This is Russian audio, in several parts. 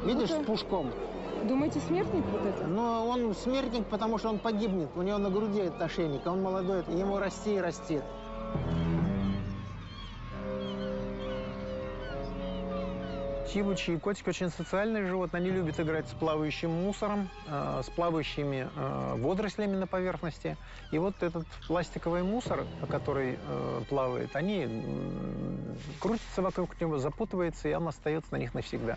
Видишь, с пушком. Думаете, смертник вот это? Но он смертник, потому что он погибнет. У него на груди этот ошейник, а он молодой, ему расти и расти. Сивучи и котики очень социальные животные. Они любят играть с плавающим мусором, с плавающими водорослями на поверхности. И вот этот пластиковый мусор, который плавает, они крутятся вокруг него, запутывается, и он остается на них навсегда.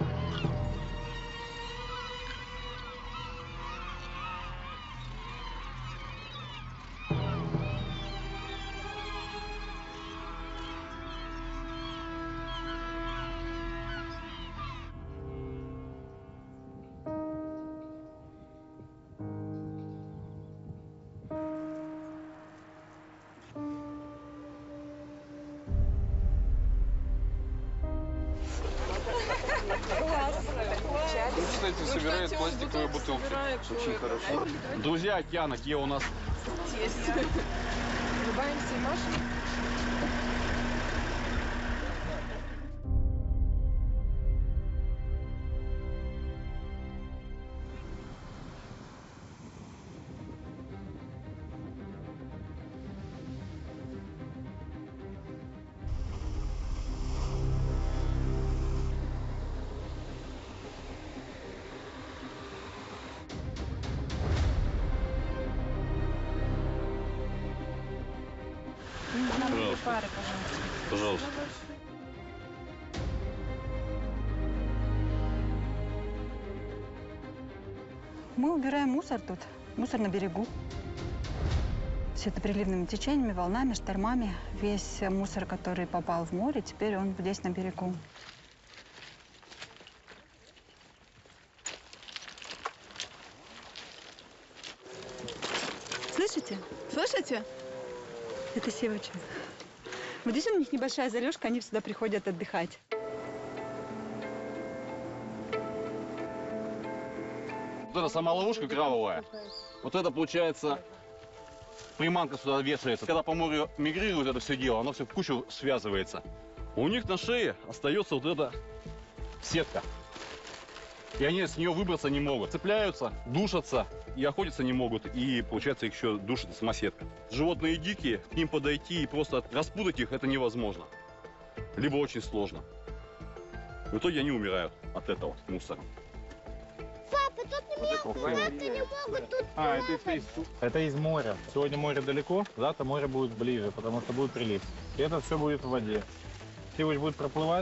Он, кстати, собирает пластиковые бутылки. Очень хорошо. Друзья океана, где у нас? Улыбаемся и машем. Пары, пожалуйста. Пожалуйста. Мы убираем мусор тут, мусор на берегу. Все это приливными течениями, волнами, штормами. Весь мусор, который попал в море, теперь он здесь на берегу. Слышите? Слышите? Это сивочи. Вот здесь у них небольшая залежка, они сюда приходят отдыхать. Вот это сама ловушка кровавая. Вот это, получается, приманка сюда вешается. Когда по морю мигрирует это все дело, оно все в кучу связывается. У них на шее остается вот эта сетка. И они с нее выбраться не могут. Цепляются, душатся и охотиться не могут. И, получается, их еще душит сама сетка. Животные дикие, к ним подойти и просто распутать их это невозможно. Либо очень сложно. В итоге они умирают от этого мусора. Папа, тут не могут тут Это из моря. Сегодня море далеко, завтра море будет ближе, потому что будет прилив. И это все будет в воде. Сивоч будет проплывать,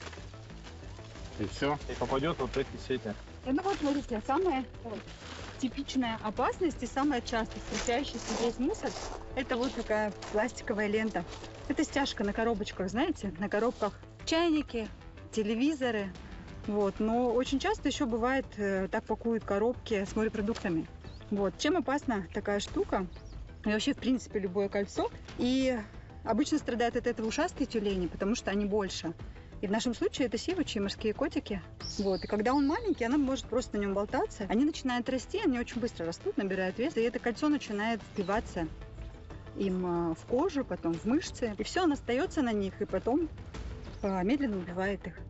и все, и попадет вот в эти сети. Ну вот, смотрите, самая типичная опасность и самая часто встречающаяся здесь мусор – это вот такая пластиковая лента. Это стяжка на коробочках, знаете, на коробках чайники, телевизоры. Вот. Но очень часто еще бывает, так пакуют коробки с морепродуктами. Вот. Чем опасна такая штука? И вообще, в принципе, любое кольцо. И обычно страдают от этого ушастые тюлени, потому что они больше. И в нашем случае это сивочи и морские котики. Вот. И когда он маленький, она может просто на нем болтаться. Они начинают расти, они очень быстро растут, набирают вес. И это кольцо начинает впиваться им в кожу, потом в мышцы. И все, оно остается на них, и потом медленно убивает их.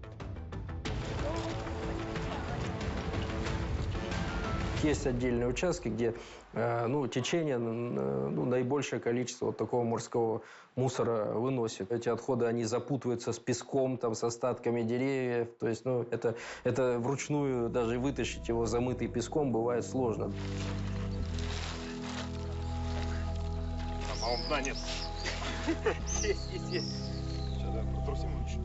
Есть отдельные участки, где течение наибольшее количество вот такого морского мусора выносит. Эти отходы, они запутываются с песком, там, с остатками деревьев. То есть, это вручную даже вытащить его замытый песком бывает сложно. А он дна нет. Есть. Сейчас, протрусим лучше.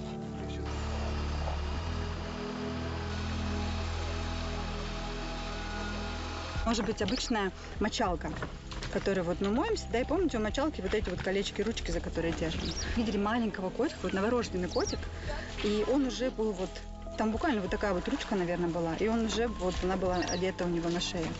Может быть, обычная мочалка, которой вот мы моемся, да, и помните, у мочалки вот эти вот колечки, ручки, за которые держим. Видели маленького котика, вот новорожденный котик, и он уже был вот, там буквально вот такая вот ручка, наверное, была, и он уже, вот она была одета у него на шее.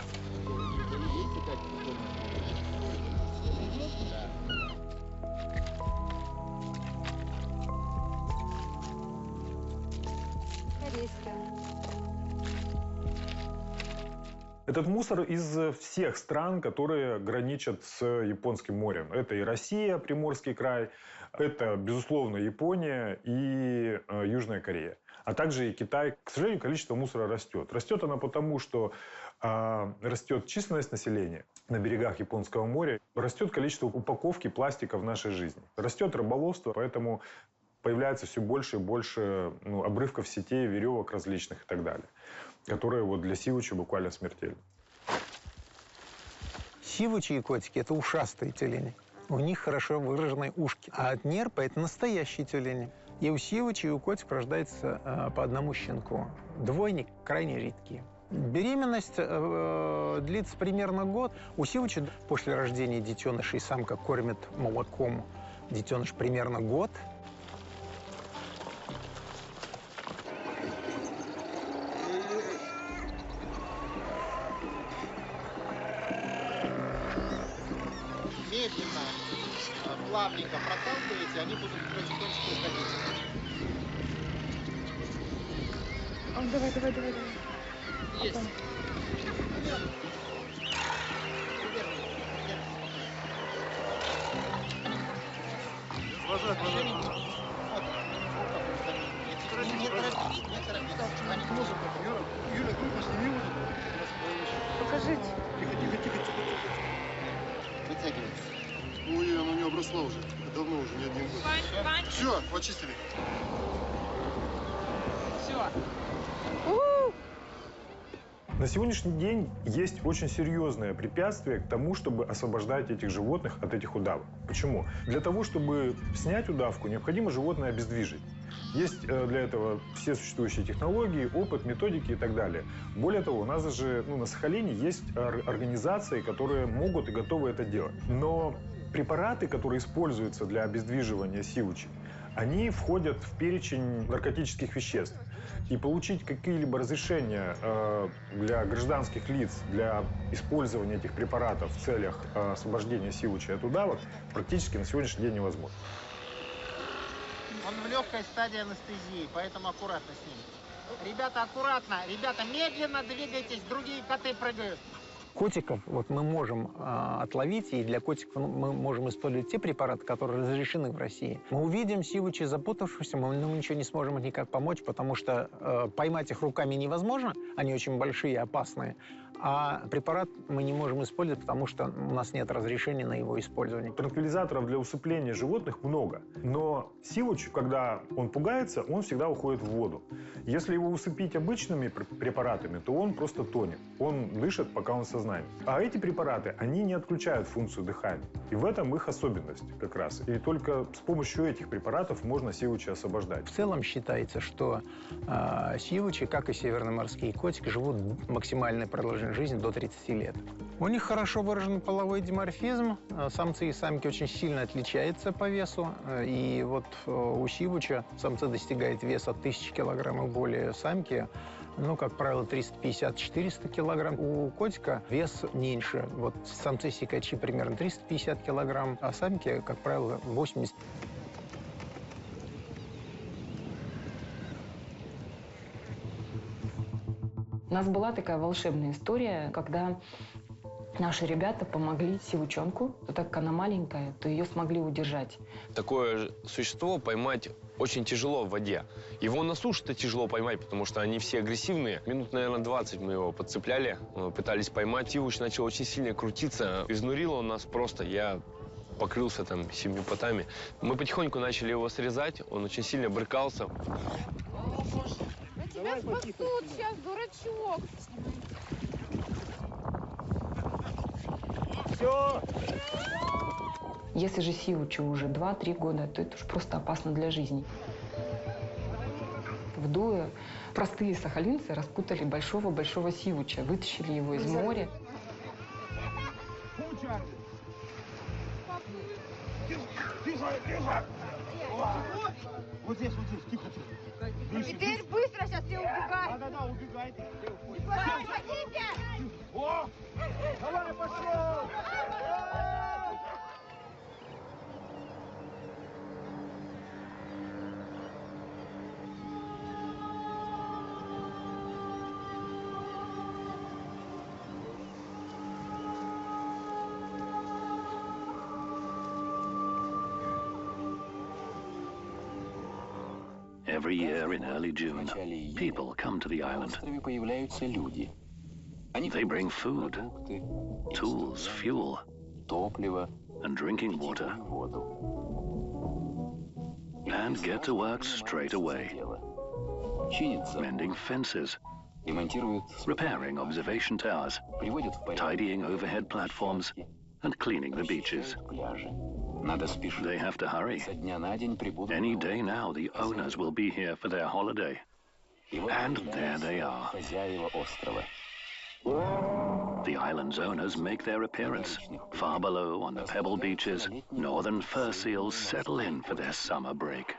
Этот мусор из всех стран, которые граничат с Японским морем. Это и Россия, Приморский край, это, безусловно, Япония и Южная Корея. а также и Китай. К сожалению, количество мусора растет. Растет оно потому, что растет численность населения на берегах Японского моря, растет количество упаковки пластика в нашей жизни. Растет рыболовство, поэтому появляется все больше и больше обрывков сетей, веревок различных и так далее, которые вот для сивучи буквально смертельны. Сивучи и котики – это ушастые тюлени. У них хорошо выраженные ушки. А от нерпа – это настоящие тюлени. И у сивучи, и у котиков рождается по одному щенку. Двойник крайне редкие. Беременность длится примерно год. У сивучи после рождения детенышей самка кормит молоком детеныш примерно год. Медленно, плавненько проталкиваете, они будут потихонечку уходить. Давай. Есть. Ложат. Не торопить. Они музыку. Юля, группу сними вот. Покажите. Тихо. Вытягивайте. Ой, она у нее обросла уже. Давно уже, не один год. Все, почистили. На сегодняшний день есть очень серьезное препятствие к тому, чтобы освобождать этих животных от этих удавок. Почему? Для того, чтобы снять удавку, необходимо животное обездвижить. Есть для этого все существующие технологии, опыт, методики и так далее. Более того, у нас даже на Сахалине есть организации, которые могут и готовы это делать. Но препараты, которые используются для обездвиживания сивучи, они входят в перечень наркотических веществ. И получить какие-либо разрешения для гражданских лиц для использования этих препаратов в целях освобождения сивучи от удавок практически на сегодняшний день невозможно. Он в легкой стадии анестезии, поэтому аккуратно с ним. Ребята, аккуратно. Ребята, медленно двигайтесь, другие коты прыгают. Котиков мы можем отловить, и для котиков мы можем использовать те препараты, которые разрешены в России. Мы увидим сивучи запутавшихся, мы ничего не сможем им никак помочь, потому что поймать их руками невозможно, они очень большие и опасные. А препарат мы не можем использовать, потому что у нас нет разрешения на его использование. Транквилизаторов для усыпления животных много, но сивуч, когда он пугается, он всегда уходит в воду. Если его усыпить обычными препаратами, то он просто тонет. Он дышит, пока он в сознании. А эти препараты, они не отключают функцию дыхания. И в этом их особенность как раз. И только с помощью этих препаратов можно сивучи освобождать. В целом считается, что сивучи, как и северноморские котики, живут максимальное продолжение жизни до 30 лет. У них хорошо выражен половой диморфизм. Самцы и самки очень сильно отличаются по весу. И вот у сивуча самцы достигают веса 1000 килограмм и более, самки, как правило, 350-400 килограмм. У котика вес меньше. Вот самцы-сикачи примерно 350 килограмм, а самки, как правило, 80. У нас была такая волшебная история, когда наши ребята помогли сивучонку. Так как она маленькая, то ее смогли удержать. Такое существо поймать очень тяжело в воде. Его на суше-то тяжело поймать, потому что они все агрессивные. Минут, наверное, 20 мы его подцепляли, пытались поймать. Сивуч начал очень сильно крутиться. Изнурил он нас просто. Я покрылся там 7 потами. Мы потихоньку начали его срезать. Он очень сильно брыкался. Тебя спасут сейчас, дурачок. Все! Если же сивучу уже 2-3 года, то это уж просто опасно для жизни. В Дуе простые сахалинцы распутали большого-большого сивуча, вытащили его из моря. Вот здесь, тихо. Теперь быстро, сейчас все убегают. Да, убегайте. Уходите! О! Давай, пошел! Every year in early June, people come to the island. They bring food, tools, fuel, and drinking water, and get to work straight away, mending fences, repairing observation towers, tidying overhead platforms, and cleaning the beaches. They have to hurry. Any day now, the owners will be here for their holiday. And there they are. The island's owners make their appearance. Far below, on the pebble beaches, northern fur seals settle in for their summer break.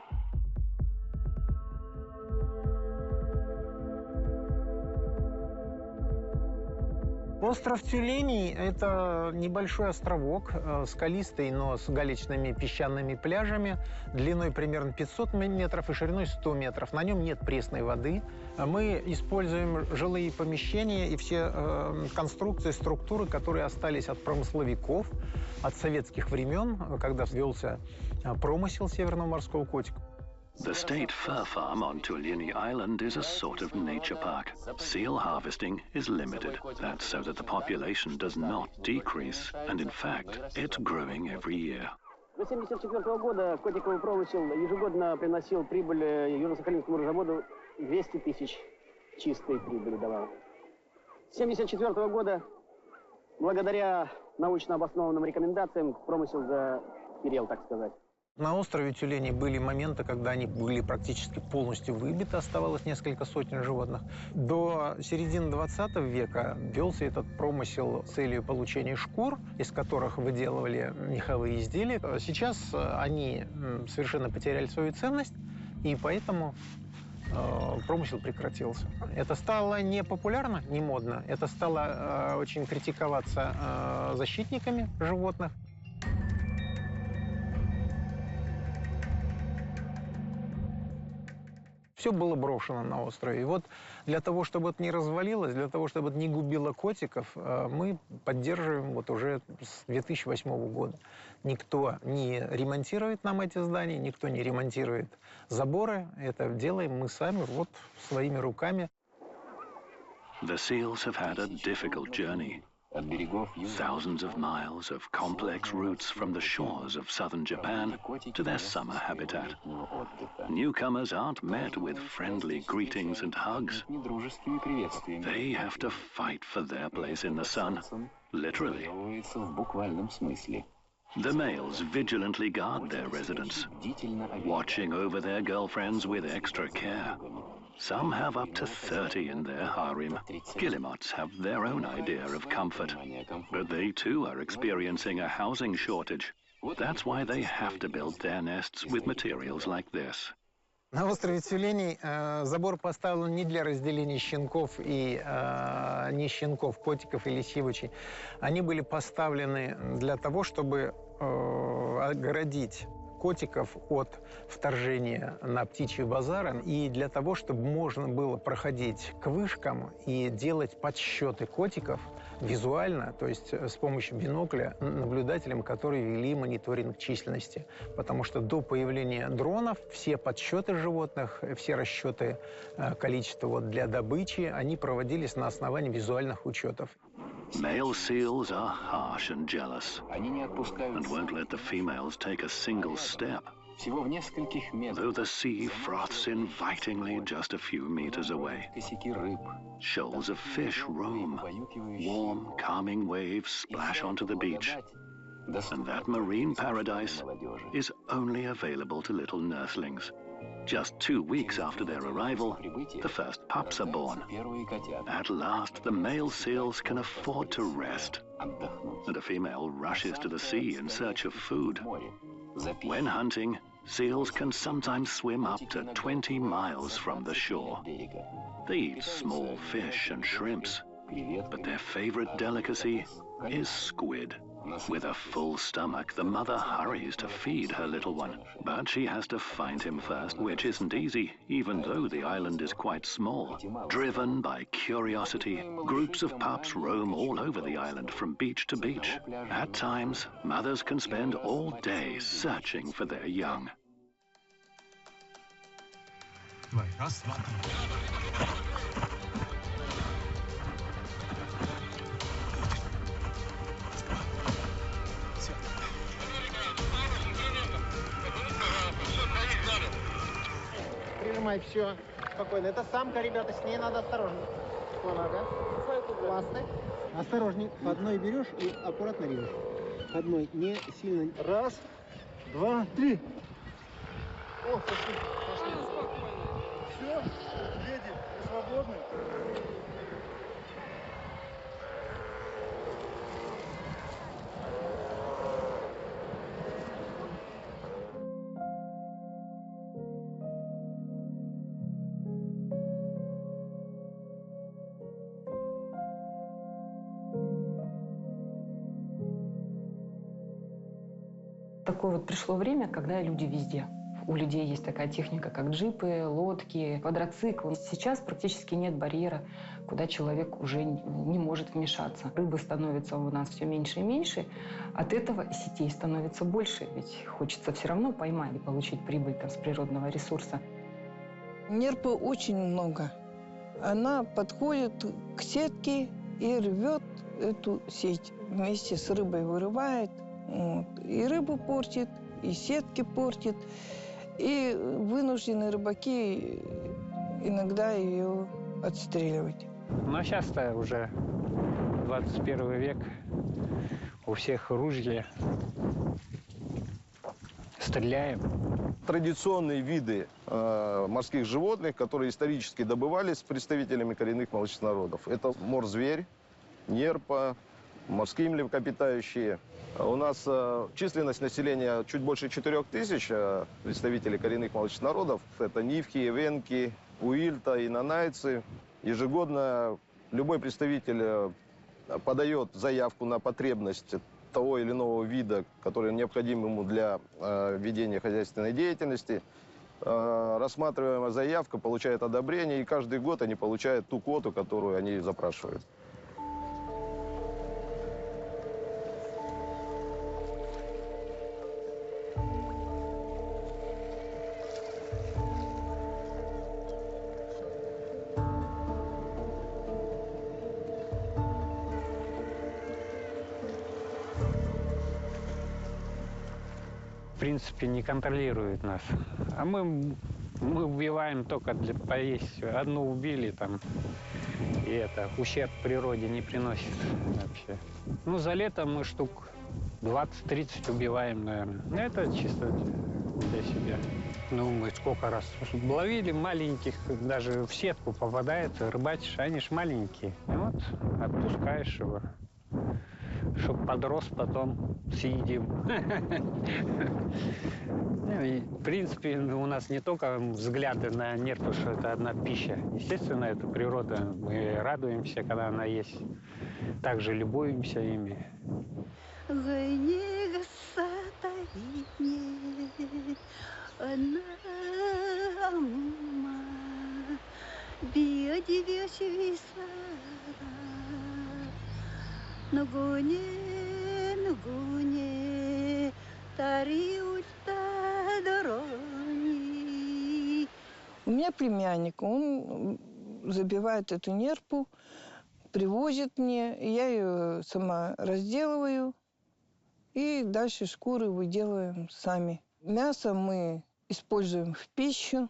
Остров Тюленей – это небольшой островок, скалистый, но с галечными песчаными пляжами, длиной примерно 500 метров и шириной 100 метров. На нем нет пресной воды. Мы используем жилые помещения и все конструкции, структуры, которые остались от промысловиков, от советских времен, когда велся промысел северного морского котика. The state fur farm on Tulieni Island is a sort of nature park. Seal harvesting is limited. That's so that the population does not decrease, and in fact, it's growing every year. До 1974 года котиковый промысел ежегодно приносил прибыль Южно-Сахалинскому рыбзаводу 200 тысяч чистой прибыли давал. С 1974 года, благодаря научно обоснованным рекомендациям, промысел заперел, так сказать. На острове Тюленей были моменты, когда они были практически полностью выбиты, оставалось несколько сотен животных. До середины 20 века велся этот промысел с целью получения шкур, из которых выделывали меховые изделия. Сейчас они совершенно потеряли свою ценность, и поэтому промысел прекратился. Это стало не популярно, не модно, это стало очень критиковаться защитниками животных. Все было брошено на острове. И вот для того, чтобы это не развалилось, для того, чтобы это не губило котиков, мы поддерживаем вот уже с 2008 года. Никто не ремонтирует нам эти здания, никто не ремонтирует заборы. Это делаем мы сами, вот своими руками. The seals have had a difficult journey. Thousands of miles of complex routes from the shores of southern Japan to their summer habitat. Newcomers aren't met with friendly greetings and hugs. They have to fight for their place in the sun, literally. The males vigilantly guard their residence, watching over their girlfriends with extra care. Some have up to 30 in their harem. Guillemots have their own idea of comfort, but they too are experiencing a housing shortage. That's why they have to build their nests with materials like this. На острове Тюленей забор поставлен не для разделения щенков и не щенков, котиков или сивочей. Они были поставлены для того, чтобы оградить котиков от вторжения на птичьи базары и для того, чтобы можно было проходить к вышкам и делать подсчеты котиков визуально, то есть с помощью бинокля наблюдателям, которые вели мониторинг численности. Потому что до появления дронов все подсчеты животных, все расчеты количества для добычи, они проводились на основании визуальных учетов. Male seals are harsh and jealous and won't let the females take a single step. Though the sea froths invitingly just a few meters away, shoals of fish roam, warm, calming waves splash onto the beach, and that marine paradise is only available to little nurslings. Just 2 weeks after their arrival, the first pups are born. At last, the male seals can afford to rest, and a female rushes to the sea in search of food. When hunting, seals can sometimes swim up to 20 miles from the shore. They eat small fish and shrimps, but their favorite delicacy is squid. With a full stomach, the mother hurries to feed her little one, but she has to find him first, which isn't easy, even though the island is quite small. Driven by curiosity, groups of pups roam all over the island from beach to beach. At times, mothers can spend all day searching for their young. Давай, раз, два, три. Прижимай, все. Спокойно. Это самка, ребята, с ней надо осторожно. Ага. Классно. Осторожней. По одной берешь и аккуратно режешь. По одной. Не сильно. Раз, два, три. О, пошли. Пошли. Все, леди, вы свободны? Такое вот пришло время, когда люди везде. У людей есть такая техника, как джипы, лодки, квадроциклы. Сейчас практически нет барьера, куда человек уже не может вмешаться. Рыбы становится у нас все меньше и меньше. От этого сетей становится больше. Ведь хочется все равно поймать и получить прибыль там, с природного ресурса. Нерпы очень много. Она подходит к сетке и рвет эту сеть. Вместе с рыбой вырывает. Вот. И рыбу портит, и сетки портит. И вынуждены рыбаки иногда ее отстреливать. Но сейчас-то уже 21 век, у всех ружья, стреляем. Традиционные виды морских животных, которые исторически добывались представителями коренных молочнородов. Это морзверь, нерпа, морские млекопитающие. У нас численность населения чуть больше 4000 представителей коренных молочнородов. Это нивхи, эвенки, уильта и нанайцы. Ежегодно любой представитель подает заявку на потребность того или иного вида, который необходим ему для ведения хозяйственной деятельности. Рассматриваемая заявка получает одобрение, и каждый год они получают ту квоту, которую они запрашивают. В принципе, не контролирует нас. А мы убиваем только для поесть. Одну убили там, и это ущерб природе не приносит вообще. Ну, за лето мы штук 20-30 убиваем, наверное. Это чисто для себя. Ну, мы сколько раз ловили маленьких, даже в сетку попадает, рыбачишь, они ж маленькие. И вот отпускаешь его, чтоб подрос, потом съедим. В принципе, у нас не только взгляды на нерпы, что это одна пища. Естественно, это природа. Мы радуемся, когда она есть. Также любуемся ими. У меня племянник, он забивает эту нерпу, привозит мне, я ее сама разделываю, и дальше шкуры выделываем сами. Мясо мы используем в пищу,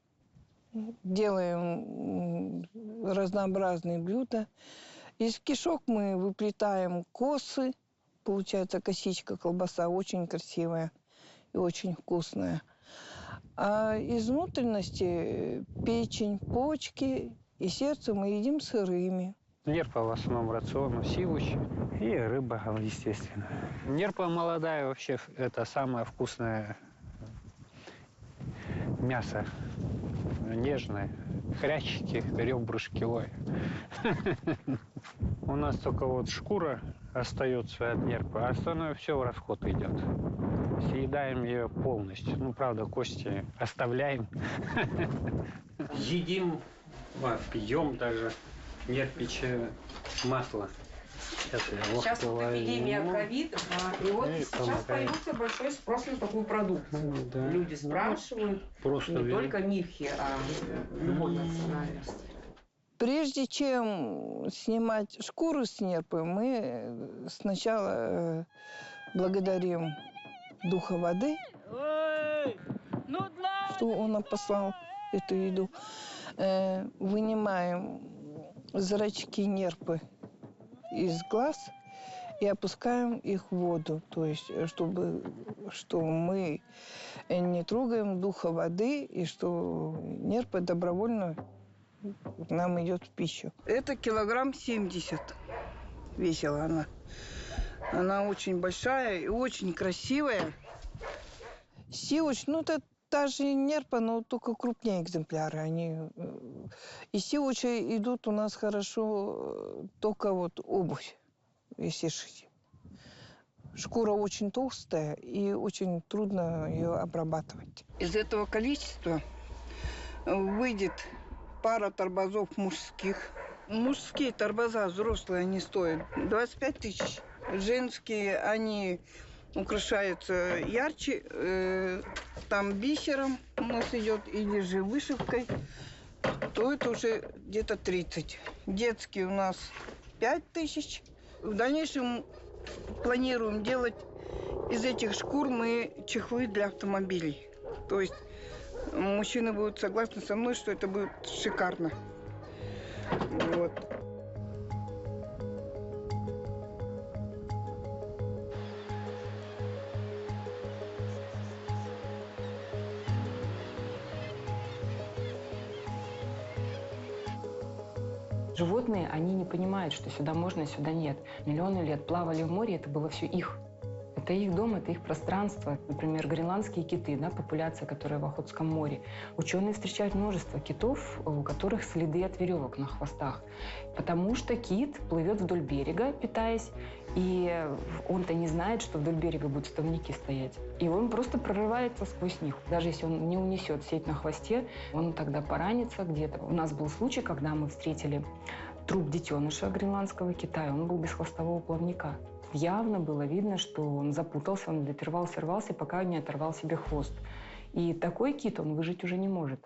делаем разнообразные блюда. Из кишок мы выплетаем косы, получается косичка, колбаса очень красивая и очень вкусная. А из внутренности печень, почки и сердце мы едим сырыми. Нерпа в основном рацион, сивуч и рыба, естественно. Нерпа молодая вообще это самое вкусное мясо, нежное. Хрящики, ребрышки, ой. У нас только вот шкура остается от нерпа, а остальное все в расход идет. Съедаем ее полностью. Ну, правда, кости оставляем. Едим, пьем даже нерпичье масло. Сейчас вот эпидемия ковид, и вот сейчас появился большой спрос на такую продукцию. Люди спрашивают не только мифхи, а любой национальности. Прежде чем снимать шкуру с нерпы, мы сначала благодарим духа воды, что он нам послал эту еду. Вынимаем зрачки нерпы из глаз и опускаем их в воду. То есть, что мы не трогаем духа воды и что нерпа добровольно нам идет в пищу. Это килограмм 70 весила она. Она очень большая и очень красивая. Сивуч, ну это та же нерпа, но только крупнее экземпляры. Из сивуча идут у нас хорошо только вот обувь, если шить. Шкура очень толстая и очень трудно ее обрабатывать. Из этого количества выйдет пара торбозов мужских. Мужские торбоза взрослые, они стоят 25 тысяч. Женские, они украшаются ярче, там бисером у нас идет, или же вышивкой, то это уже где-то 30. Детские у нас 5 тысяч. В дальнейшем планируем делать из этих шкур мы чехлы для автомобилей. То есть мужчины будут согласны со мной, что это будет шикарно. Вот. Животные, они не понимают, что сюда можно, сюда нет. Миллионы лет плавали в море, это было все их. Это их дом, это их пространство. Например, гренландские киты, да, популяция, которая в Охотском море. Ученые встречают множество китов, у которых следы от веревок на хвостах. Потому что кит плывет вдоль берега, питаясь, и он-то не знает, что вдоль берега будут ставники стоять. И он просто прорывается сквозь них. Даже если он не унесет сеть на хвосте, он тогда поранится где-то. У нас был случай, когда мы встретили труп детеныша гренландского кита, и он был без хвостового плавника. Явно было видно, что он запутался, он рвался, пока не оторвал себе хвост. И такой кит, он выжить уже не может.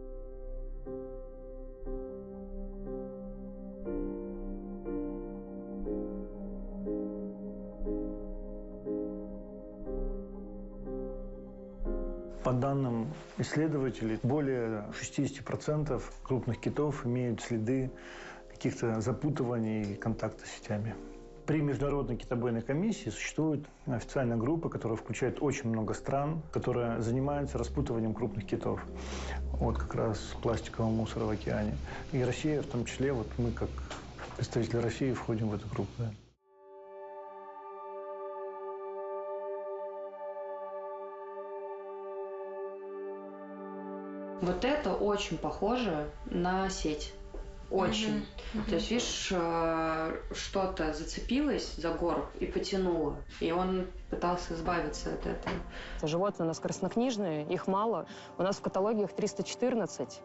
По данным исследователей, более 60% крупных китов имеют следы каких-то запутываний и контакта с сетями. При Международной китобойной комиссии существует официальная группа, которая включает очень много стран, которая занимается распутыванием крупных китов. Вот как раз пластикового мусора в океане. И Россия в том числе, вот мы как представители России входим в эту группу. Да. Вот это очень похоже на сеть. Очень. То есть, видишь, что-то зацепилось за горб и потянуло. И он пытался избавиться от этого. Животные у нас краснокнижные, их мало. У нас в каталоге их 314.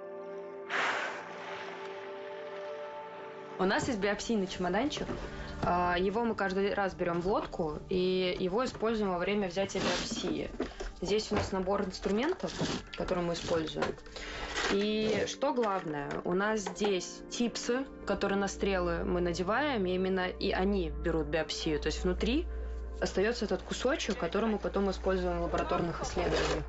У нас есть биопсийный чемоданчик. Его мы каждый раз берем в лодку и его используем во время взятия биопсии. Здесь у нас набор инструментов, которые мы используем. И что главное, у нас здесь типсы, которые на стрелы мы надеваем, и именно и они берут биопсию. То есть внутри остается этот кусочек, который мы потом используем в лабораторных исследованиях.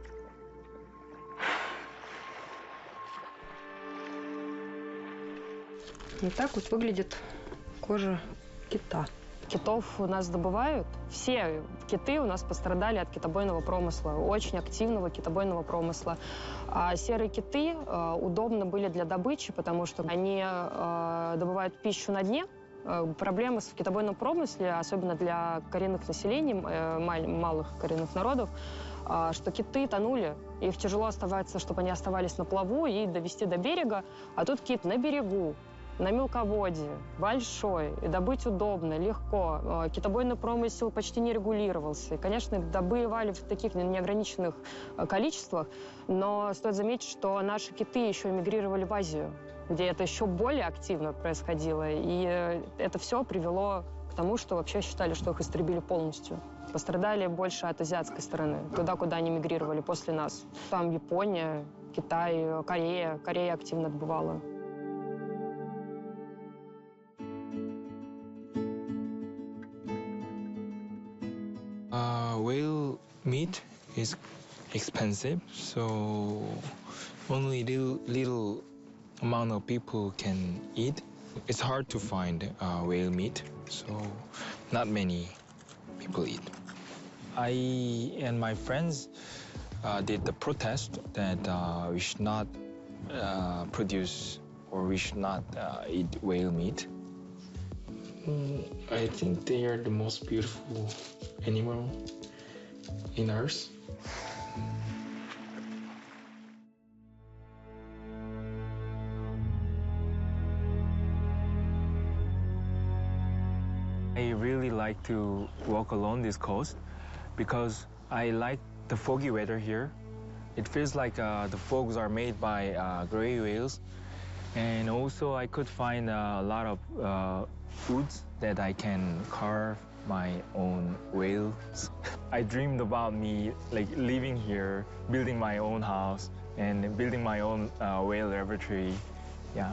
И так вот выглядит кожа кита. Китов у нас добывают. Все киты у нас пострадали от китобойного промысла, очень активного китобойного промысла. А серые киты удобны были для добычи, потому что они добывают пищу на дне. Проблема в китобойном промысле, особенно для коренных населений, малых коренных народов, что киты тонули. Их тяжело оставаться, чтобы они оставались на плаву и довести до берега. А тут кит на берегу, на мелководье, большой, и добыть удобно, легко. Китобойный промысел почти не регулировался. И, конечно, добывали в таких неограниченных количествах, но стоит заметить, что наши киты еще эмигрировали в Азию. где это еще более активно происходило. И это все привело к тому, что вообще считали, что их истребили полностью. Пострадали больше от азиатской стороны, туда, куда они мигрировали после нас. Там Япония, Китай, Корея. Корея активно отбывала. Whale meat is expensive, so only little amount of people can eat. It's hard to find whale meat, so not many people eat. I and my friends did the protest that we should not produce or we should not eat whale meat. I think they are the most beautiful animal in Earth. I really like to walk along this coast because I like the foggy weather here. It feels like the fogs are made by gray whales. And also I could find a lot of woods that I can carve my own whales. I dreamed about me like living here, building my own house and building my own whale laboratory. Yeah.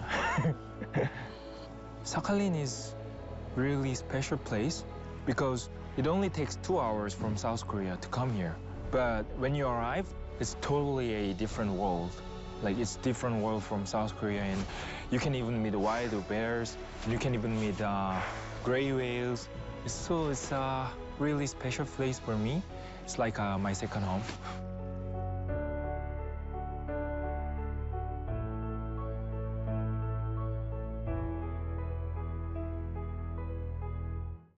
Sakhalin is really special place because it only takes 2 hours from South Korea to come here. But when you arrive, it's totally a different world. Like it's different world from South Korea, and you can even meet wild bears. You can even meet gray whales. So it's a really special place for me. It's like my second home.